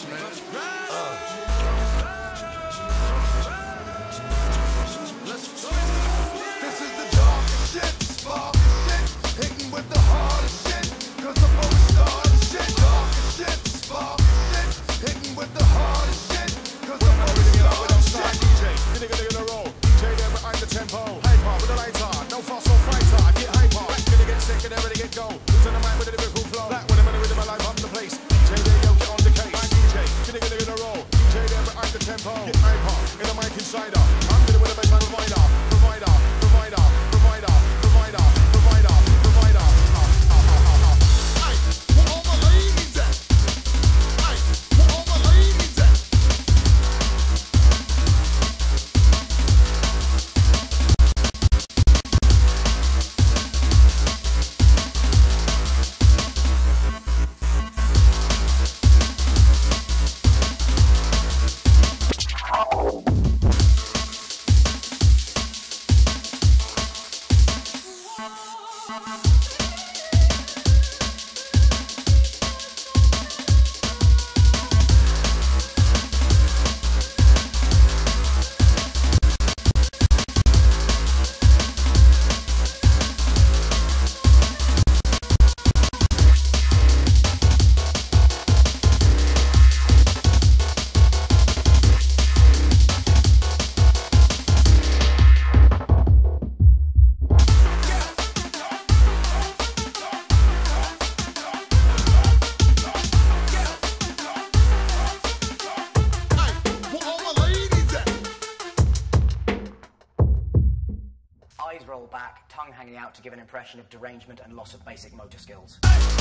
this, man. This is the darkest shit, sparkest shit, hitting with the hardest shit, cause I'm over started shit. Darkest shit, sparkest shit, hitting with the hardest shit, cause I'm over started shit. DJ, you nigga in a row. DJ there behind the tempo. Hyper with the lighter, no fuss or fighter. Get hyper, gonna get sick and they're ready to get go. Who's in the mind with a lyrical flow? Black when I'm in the rhythm, I live on the place. DJ there, yo, get on the case. My DJ, you nigga in a row. DJ there behind the tempo. Get hyper, in the mic insider. I'm dealing with a best man provider. Provider, provider, provider, provider, provider, provider. Hey, where all my ladies at? Hey, where all my ladies at? Eyes roll back, tongue hanging out to give an impression of derangement and loss of basic motor skills.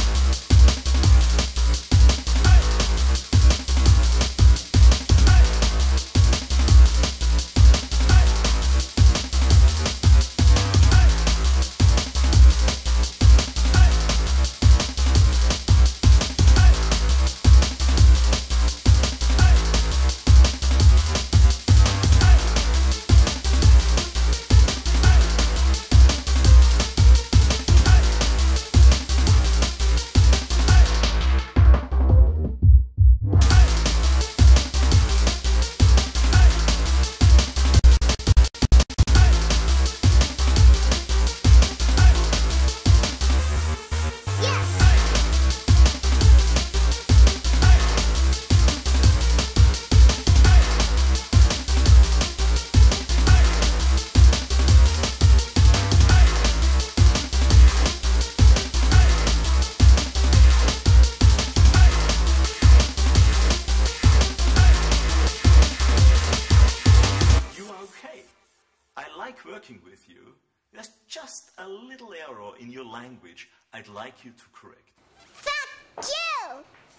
I like working with you. There's just a little error in your language I'd like you to correct. Fuck you!